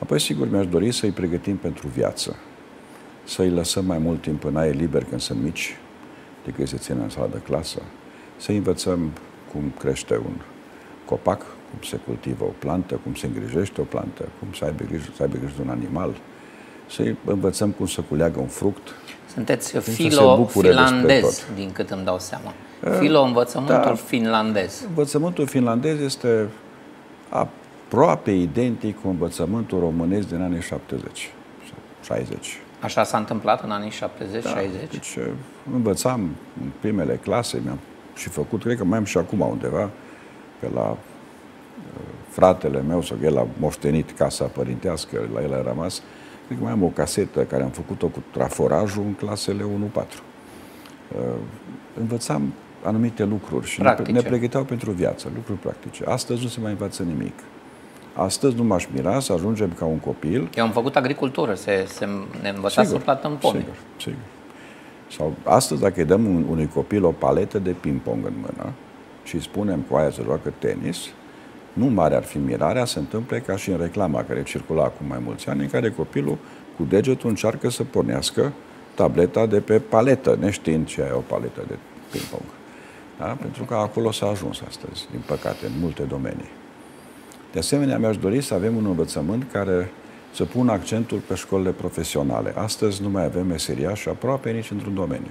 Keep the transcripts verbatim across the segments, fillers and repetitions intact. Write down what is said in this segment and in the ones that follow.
Apoi, sigur, mi-aș dori să-i pregătim pentru viață, să-i lăsăm mai mult timp în aer liber când sunt mici, decât să țină în sala de clasă, să-i învățăm cum crește un copac, cum se cultivă o plantă, cum se îngrijește o plantă, cum să aibă grijă, să aibă grijă de un animal, să-i învățăm cum să culeagă un fruct. Sunteți filo-finlandez, din cât îmi dau seama. Filo-învățământul da, finlandez. Învățământul finlandez este aproape identic cu învățământul românesc din anii șaptezeci șaizeci. Așa s-a întâmplat în anii șaptezeci șaizeci? Da, deci învățam în primele clase, mi-am și făcut, cred că mai am și acum undeva, pe la uh, fratele meu, sau el a moștenit casa părintească, la el a rămas, cred că mai am o casetă care am făcut-o cu traforajul în clasele unu patru. Uh, învățam anumite lucruri și ne, ne pregăteau pentru viață, lucruri practice. Astăzi nu se mai învață nimic. Astăzi nu m-aș mira să ajungem ca un copil. Eu am făcut agricultură, se, se ne învăța să plătăm pomi. Sigur, sigur. Sau astăzi, dacă îi dăm un, unui copil o paletă de ping-pong în mână și îi spunem cu aia să joacă tenis, nu mare ar fi mirarea, se întâmplă ca și în reclama care circula acum mai mulți ani, în care copilul cu degetul încearcă să pornească tableta de pe paletă, neștiind ce e o paletă de ping-pong. Da? Pentru că acolo s-a ajuns astăzi, din păcate, în multe domenii. De asemenea, mi-aș dori să avem un învățământ care să pună accentul pe școlile profesionale. Astăzi nu mai avem meseriași aproape nici într-un domeniu.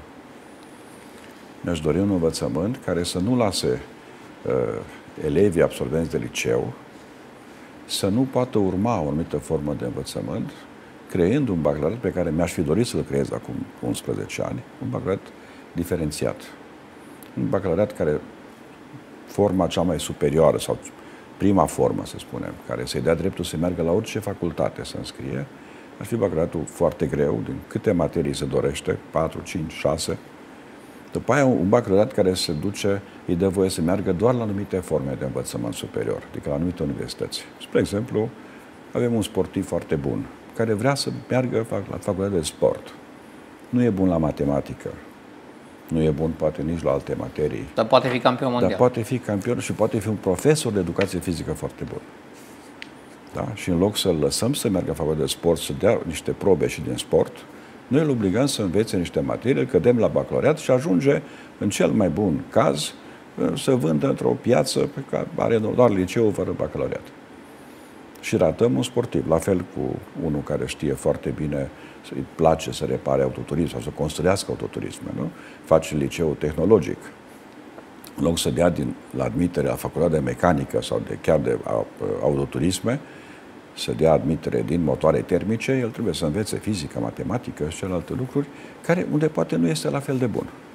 Mi-aș dori un învățământ care să nu lase uh, elevii absolvenți de liceu să nu poată urma o anumită formă de învățământ, creând un bacalaureat pe care mi-aș fi dorit să-l creez acum unsprezece ani, un bacalaureat diferențiat. Un bacalaureat care forma cea mai superioară sau prima formă, să spunem, care să-i dea dreptul să meargă la orice facultate să înscrie, ar fi bacalaureatul foarte greu, din câte materii se dorește, patru, cinci, șase. După aia un bacalaureat care se duce, îi dă voie să meargă doar la anumite forme de învățământ superior, adică la anumite universități. Spre exemplu, avem un sportiv foarte bun, care vrea să meargă la facultatea de sport. Nu e bun la matematică, nu e bun poate nici la alte materii. Dar poate fi campion mondial. Dar poate fi campion și poate fi un profesor de educație fizică foarte bun. Da? Și în loc să-l lăsăm să meargă în facultatea de sport, să dea niște probe și din sport, noi îl obligăm să învețe niște materii, îl cădem la bacalaureat și ajunge, în cel mai bun caz, să vândă într-o piață pe care are doar liceu fără bacalaureat. Și ratăm un sportiv, la fel cu unul care știe foarte bine, îi place să repare autoturism sau să construiască autoturisme, nu? Face liceu tehnologic. În loc să dea din, la admitere la facultatea de mecanică sau de, chiar de autoturisme, să dea admitere din motoare termice, el trebuie să învețe fizică, matematică și celelalte lucruri, care unde poate nu este la fel de bun.